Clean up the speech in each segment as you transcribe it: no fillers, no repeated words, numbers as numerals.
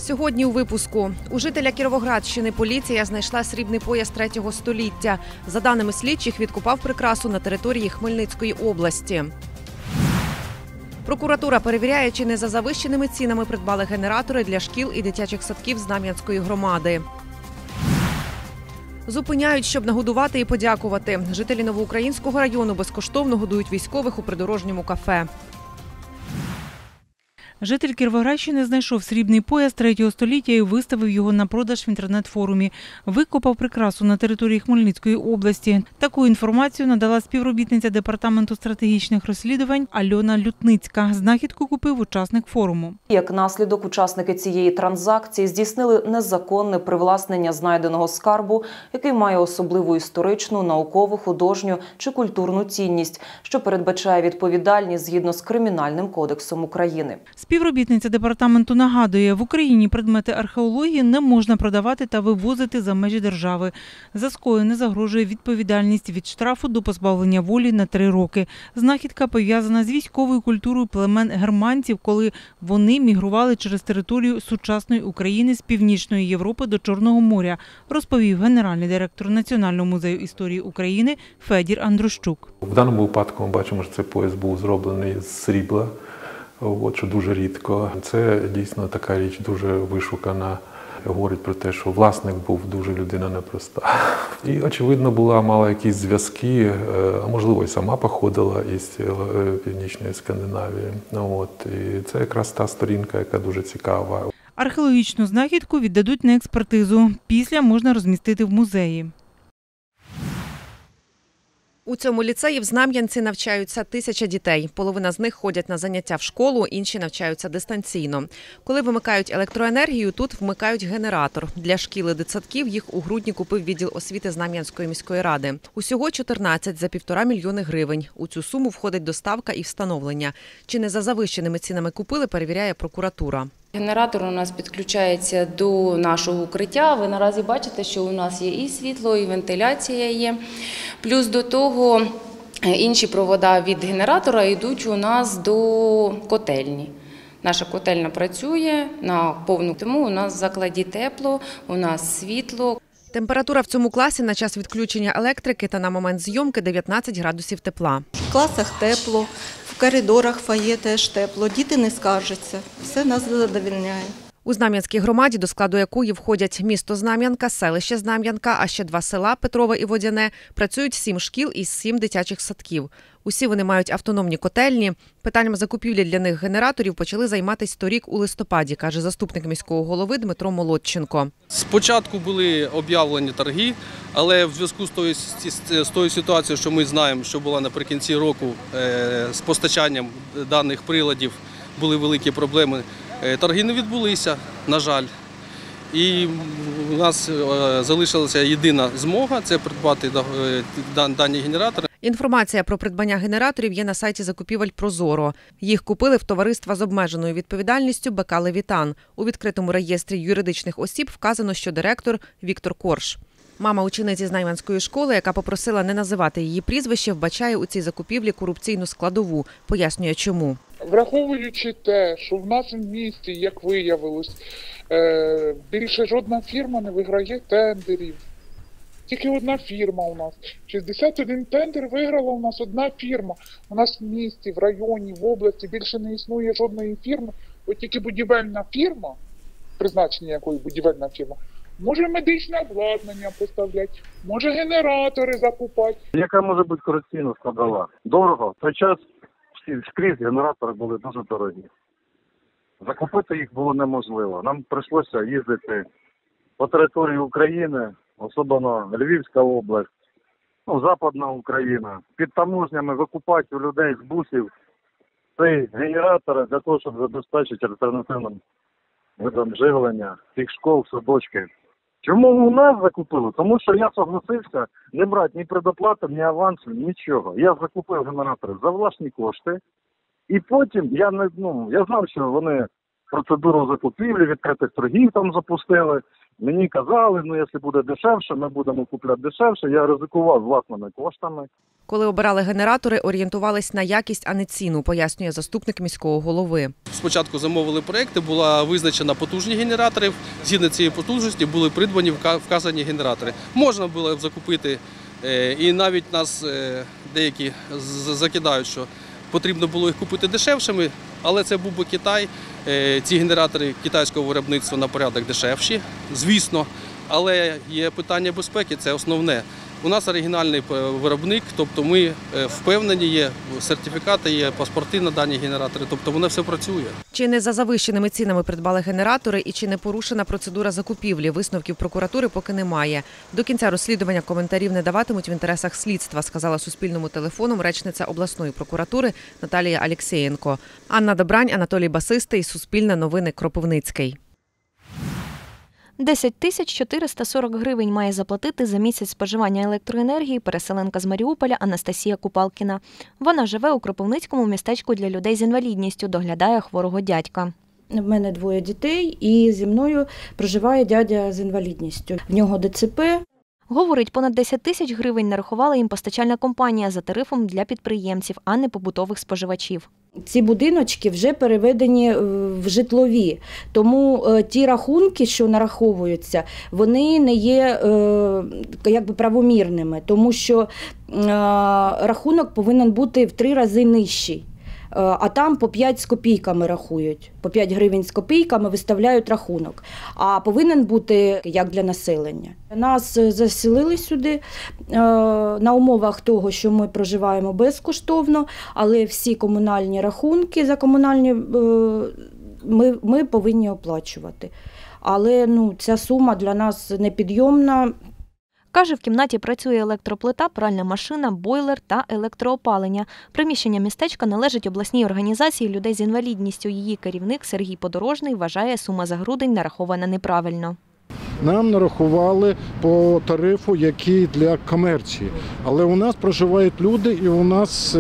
Сьогодні у випуску. У жителя Кіровоградщини поліція знайшла срібний пояс 3 століття. За даними слідчих, відкопав прикрасу на території Хмельницької області. Прокуратура перевіряє, чи не за завищеними цінами придбали генератори для шкіл і дитячих садків Знам'янської громади. Зупиняють, щоб нагодувати і подякувати. Жителі Новоукраїнського району безкоштовно годують військових у придорожньому кафе. Житель Кіровоградщини знайшов срібний пояс 3 століття і виставив його на продаж в інтернет-форумі. Викопав прикрасу на території Хмельницької області. Таку інформацію надала співробітниця Департаменту стратегічних розслідувань Альона Лютницька. Знахідку купив учасник форуму. Як наслідок, учасники цієї транзакції здійснили незаконне привласнення знайденого скарбу, який має особливу історичну, наукову, художню чи культурну цінність, що передбачає відповідальність згідно з Кримінальним кодексом України. Співробітниця департаменту нагадує, в Україні предмети археології не можна продавати та вивозити за межі держави. За скоєне загрожує відповідальність від штрафу до позбавлення волі на 3 роки. Знахідка пов'язана з військовою культурою племен германців, коли вони мігрували через територію сучасної України з Північної Європи до Чорного моря, розповів генеральний директор Національного музею історії України Федір Андрущук. В даному випадку ми бачимо, що цей пояс був зроблений з срібла. Що дуже рідко. Це дійсно така річ дуже вишукана. Говорить про те, що власник був дуже людина непроста. І, очевидно, мала якісь зв'язки, а можливо, і сама походила із Північної Скандинавії. І це якраз та сторінка, яка дуже цікава. Археологічну знахідку віддадуть на експертизу. Після можна розмістити в музеї. У цьому ліцеї в Знам'янці навчаються 1000 дітей. Половина з них ходять на заняття в школу, інші навчаються дистанційно. Коли вимикають електроенергію, тут вмикають генератор. Для шкіл і дитсадків їх у грудні купив відділ освіти Знам'янської міської ради. Усього 14 за 1,5 мільйони гривень. У цю суму входить доставка і встановлення. Чи не за завищеними цінами купили, перевіряє прокуратура. Генератор у нас підключається до нашого укриття. Ви наразі бачите, що у нас є і світло, і вентиляція є. Плюс до того інші провода від генератора йдуть у нас до котельні. Наша котельня працює на повну, тому у нас в закладі тепло, у нас світло. Температура в цьому класі на час відключення електрики та на момент зйомки 19 градусів тепла. В класах тепло, в коридорах фоє теж тепло, діти не скаржаться, все нас задовольняє. У Знам'янській громаді, до складу якої входять місто Знам'янка, селище Знам'янка, а ще 2 села – Петрове і Водяне, працюють 7 шкіл і 7 дитячих садків. Усі вони мають автономні котельні. Питанням закупівлі для них генераторів почали займатися торік у листопаді, каже заступник міського голови Дмитро Молодченко. Спочатку були об'явлені торги, але в зв'язку з тою ситуацією, що ми знаємо, що була наприкінці року з постачанням даних приладів, були великі проблеми. Торги не відбулися, на жаль. І у нас залишилася єдина змога – це придбати дані генератори. Інформація про придбання генераторів є на сайті закупівель «Прозоро». Їх купили в товариства з обмеженою відповідальністю БК «Левітан». У відкритому реєстрі юридичних осіб вказано, що директор – Віктор Корж. Мама учениці Знам'янської школи, яка попросила не називати її прізвище, вбачає у цій закупівлі корупційну складову. Пояснює, чому. Враховуючи те, що в нашому місті, як виявилось, більше жодна фірма не виграє тендерів. Тільки одна фірма у нас. 61 тендер виграла у нас одна фірма. У нас в місті, в районі, в області більше не існує жодної фірми. От тільки будівельна фірма, призначення якої будівельна фірма, може медичне обладнання поставляти, може генератори закупати. Яка може бути корупційна складова? Дорого. В той час скрізь генератори були дуже дорогі. Закупити їх було неможливо. Нам прийшлося їздити по території України, особливо Львівська область, Западна Україна, під таможнями викупати у людей з бусів ці генератори для того, щоб забезпечити альтернативним видом живлення цих школ, садочків. Чому у нас закупили? Тому що я согласився не брати ні предоплати, ні авансу, нічого. Я закупив генератори за власні кошти. І потім я знав, що вони процедуру закупівлі, відкритих торгів там запустили. Мені казали, якщо буде дешевше, ми будемо купляти дешевше. Я ризикував власними коштами. Коли обирали генератори, орієнтувались на якість, а не ціну, пояснює заступник міського голови. Спочатку замовили проекти, була визначена потужність генераторів. Згідно цієї потужності були придбані вказані генератори. Можна було закупити, і навіть нас деякі закидають, що потрібно було їх купити дешевшими, але це був би Китай. Ці генератори китайського виробництва на порядок дешевші, звісно, але є питання безпеки, це основне. У нас оригінальний виробник, тобто ми впевнені, є сертифікати, є паспорти на дані генератори, тобто воно все працює. Чи не за завищеними цінами придбали генератори і чи не порушена процедура закупівлі? Висновків прокуратури поки немає. До кінця розслідування коментарів не даватимуть в інтересах слідства, сказала Суспільному телефоном речниця обласної прокуратури Наталія Алєксєєнко. Анна Добрань, Анатолій Басистий, Суспільне новини, Кропивницький. 10 440 гривень має заплатити за місяць споживання електроенергії переселенка з Маріуполя Анастасія Купалкіна. Вона живе у Кропивницькому містечку для людей з інвалідністю, доглядає хворого дядька. В мене 2 дітей і зі мною проживає дядя з інвалідністю. В нього ДЦП. Говорить, понад 10 тисяч гривень нарахувала їм постачальна компанія за тарифом для підприємців, а не побутових споживачів. Ці будиночки вже переведені в житлові, тому ті рахунки, що нараховуються, вони не є правомірними, тому що рахунок повинен бути в 3 рази нижчий. А там по 5 з копійками рахують, по 5 гривень з копійками виставляють рахунок, а повинен бути як для населення. Нас заселили сюди на умовах того, що ми проживаємо безкоштовно, але всі комунальні рахунки за комунальні ми повинні оплачувати. Але ця сума для нас непідйомна. Каже, в кімнаті працює електроплита, пральна машина, бойлер та електроопалення. Приміщення містечка належить обласній організації людей з інвалідністю. Її керівник Сергій Подорожний вважає, сума за грудень нарахована неправильно. Нам нарахували по тарифу, який для комерції. Але у нас проживають люди і у нас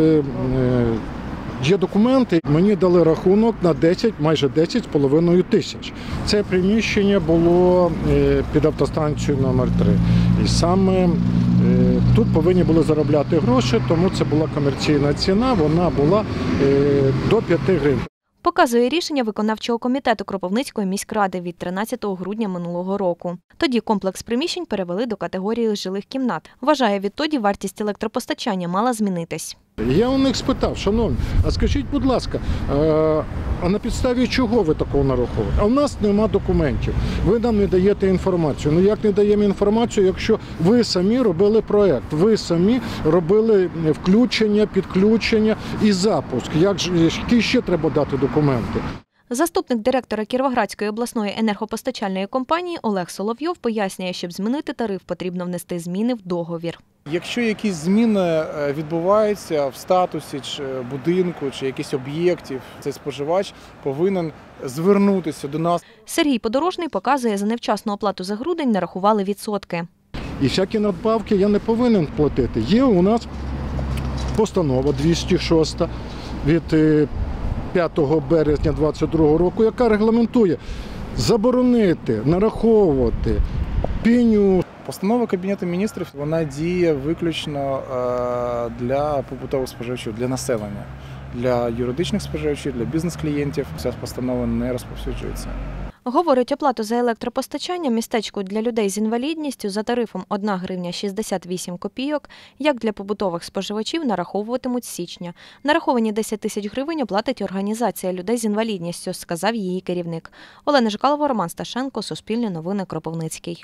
є документи. Мені дали рахунок на майже 10,5 тисяч. Це приміщення було під автостанцією номер 3. І саме тут повинні були заробляти гроші, тому це була комерційна ціна, вона була до 5 гривень. Показує рішення виконавчого комітету Кропивницької міськради від 13 грудня минулого року. Тоді комплекс приміщень перевели до категорії жилих кімнат. Вважає, відтоді вартість електропостачання мала змінитись. Я у них спитав, шановні, а скажіть, будь ласка, а на підставі чого ви такого нараховуєте? А в нас нема документів, ви нам не даєте інформацію. Як не даємо інформацію, якщо ви самі робили проєкт, ви самі робили включення, підключення і запуск? Які ще треба дати документи? Заступник директора Кіровоградської обласної енергопостачальної компанії Олег Соловйов пояснює, щоб змінити тариф, потрібно внести зміни в договір. Якщо якісь зміни відбуваються в статусі чи будинку, чи якихось об'єктів, цей споживач повинен звернутися до нас. Сергій Подорожний показує, за невчасну оплату за грудень нарахували відсотки. І всякі надбавки я не повинен платити. Є у нас постанова 206 від 5 березня 2022 року, яка регламентує заборонити, нараховувати пеню. Постанова Кабінету міністрів, вона діє виключно для побутових споживачів, для населення. Для юридичних споживачів, для бізнес-клієнтів ця постанова не розповсюджується. Говорить, оплату за електропостачання містечку для людей з інвалідністю за тарифом 1 гривня 68 копійок, як для побутових споживачів, нараховуватимуть з січня. Нараховані 10 тисяч гривень оплатить організація людей з інвалідністю, сказав її керівник. Олена Жикалова, Роман Сташенко, Суспільне новини, Кропивницький.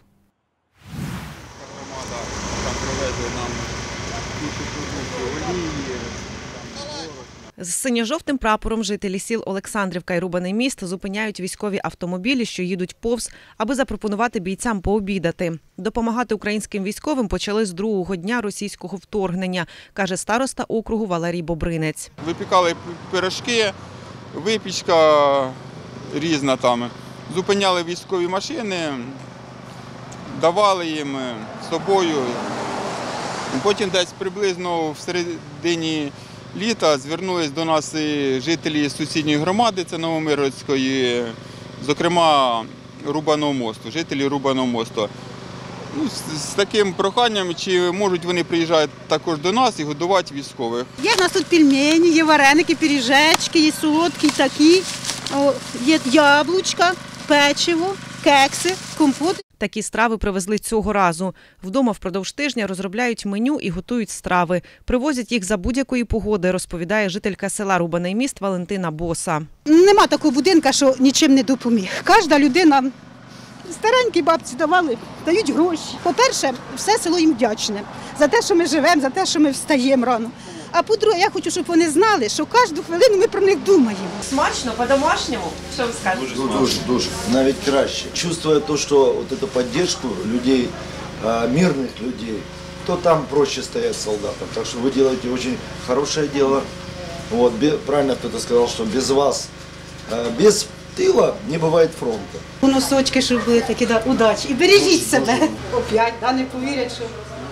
З синьо-жовтим прапором жителі сіл Олександрівка і Рубаний Міст зупиняють військові автомобілі, що їдуть повз, аби запропонувати бійцям пообідати. Допомагати українським військовим почали з другого дня російського вторгнення, каже староста округу Валерій Бобринець. Випікали пирожки, випічка різна там. Зупиняли військові машини, давали їм з собою. Потім десь приблизно в середині літа звернулись до нас жителі сусідньої громади, це Новомиргородської, зокрема Рубаного мосту, жителі Рубаного мосту. Ну, з таким проханням, чи можуть вони приїжджати також до нас і годувати військових. Є в нас тут пельмені, є вареники, пиріжечки, є солодкі, такі, є яблучка, печиво, кекси, компот. Такі страви привезли цього разу. Вдома впродовж тижня розробляють меню і готують страви. Привозять їх за будь-якої погоди, розповідає жителька села Рубаний Міст Валентина Боса. Нема такого будинку, що нічим не допоміг. Кожна людина, старенькі бабці давали, дають гроші. По-перше, все село їм вдячне за те, що ми живемо, за те, що ми встаємо рано. А по-друге, я хочу, щоб вони знали, що кожну хвилину ми про них думаємо. Смачно, по-домашньому? Що ви скажете? Дуже. Навіть краще. Чувствуя то, що вот эту поддержку людей, мирных людей, то там проще стоять солдатам. Так что вы делаете очень хорошее дело. Вот, правильно кто-то сказал, что без вас, без тила не буває фронту. Носочки, щоб були такі, удачі. І бережіть себе. Опять, не повірять, що...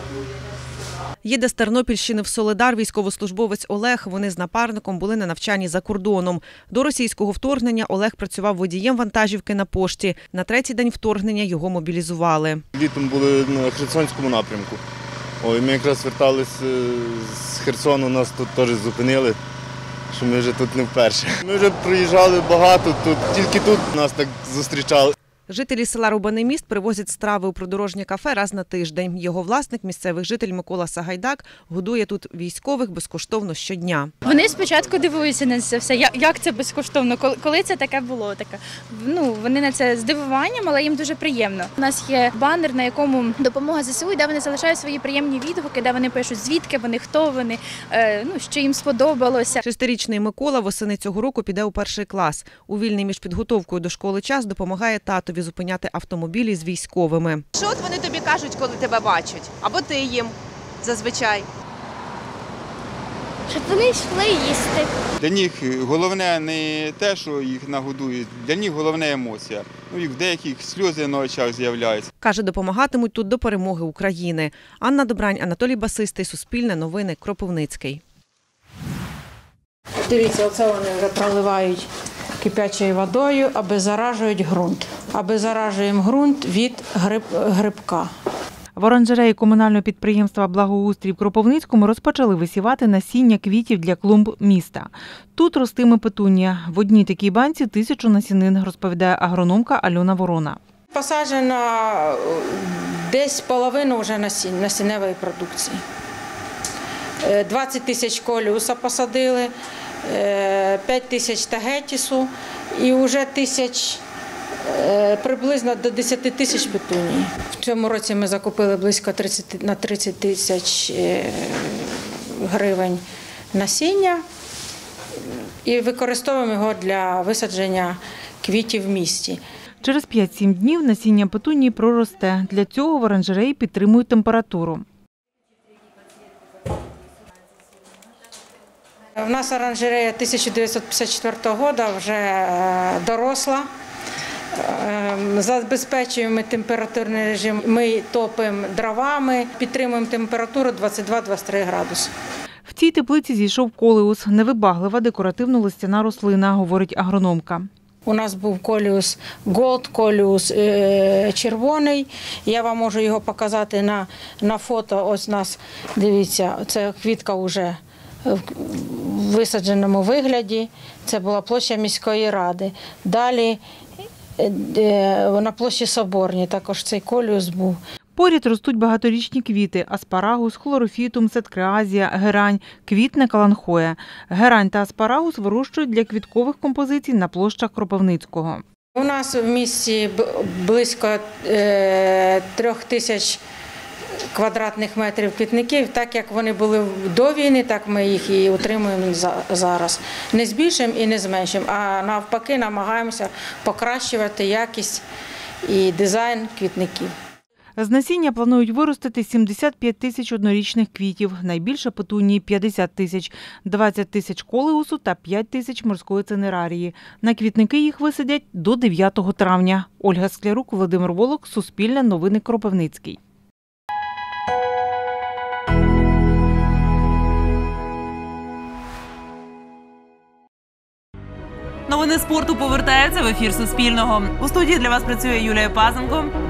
Їде з Тернопільщини в Солидар військовослужбовець Олег. Вони з напарником були на навчанні за кордоном. До російського вторгнення Олег працював водієм вантажівки на пошті. На третій день вторгнення його мобілізували. Літом були на Херсонському напрямку. Ми якраз верталися з Херсону, нас тут теж зупинили, що ми вже тут не вперше. Ми вже приїжджали багато, тільки тут нас так зустрічали. Жителі села Рубаний Міст привозять страви у придорожнє кафе раз на тиждень. Його власник, місцевий житель Микола Сагайдак, годує тут військових безкоштовно щодня. Вони спочатку дивуються на це все, як це безкоштовно, коли це таке було. Вони на це здивуванням, але їм дуже приємно. У нас є банер, на якому допомога ЗСУ, де вони залишають свої приємні відгуки, де вони пишуть, звідки вони, хто вони, що їм сподобалося. 6-річний Микола восени цього року піде у 1 клас. У вільний між підготовкою до школи час допомагає татові зупиняти автомобілі з військовими. Що от вони тобі кажуть, коли тебе бачать? Або ти їм зазвичай? Щоб вони йшли їсти. Для них головне не те, що їх нагодують, для них головне емоція. Їх в деяких сльози на очах з'являються. Каже, допомагатимуть тут до перемоги України. Анна Добрань, Анатолій Басистий, Суспільне новини, Кропивницький. Дивіться, оце вони вже проливають кипячою водою, обеззаражують ґрунт. Обеззаражуємо ґрунт від грибка. В оранжереї комунального підприємства «Благоустрій» в Кропивницькому розпочали висівати насіння квітів для клумб міста. Тут ростиме петунія. В одній такій банці 1000 насінин, розповідає агрономка Альона Ворона. Посаджено десь половину вже насінневої продукції. 20 тисяч колюса посадили, 5 тисяч тагетісу і вже приблизно до 10 тисяч петунії. В цьому році ми закупили близько 30 тисяч гривень насіння і використовуємо його для висадження квітів в місті. Через 5-7 днів насіння петунії проросте. Для цього в оранжереї підтримують температуру. У нас оранжерея 1954 року вже доросла. Забезпечуємо температурний режим. Ми топимо дровами, підтримуємо температуру 22-23 градуси. В цій теплиці зійшов колеус – невибаглива декоративно-листяна рослина, говорить агрономка. У нас був колеус голд, колеус червоний. Я вам можу його показати на фото. Ось у нас, дивіться, це квітка вже в висадженому вигляді. Це була площа міської ради. Далі на площі Соборній також цей колеус був. Поряд ростуть багаторічні квіти – аспарагус, хлорофітум, сеткреазія, герань, квітне каланхоя. Герань та аспарагус вирощують для квіткових композицій на площах Кропивницького. У нас в місті близько 3000 квадратних метрів квітників. Так як вони були до війни, так ми їх і утримуємо зараз. Не збільшимо і не зменшимо, а навпаки намагаємося покращувати якість і дизайн квітників. З насіння планують виростити 75 тисяч однорічних квітів, найбільше петунії – 50 тисяч, 20 тисяч колеусу та 5 тисяч морської цинерарії. На квітники їх висадять до 9 травня. Ольга Склярук, Володимир Волок, Суспільне новини, Кропивницький. Новини спорту повертаються в ефір Суспільного. У студії для вас працює Юлія Пазенко.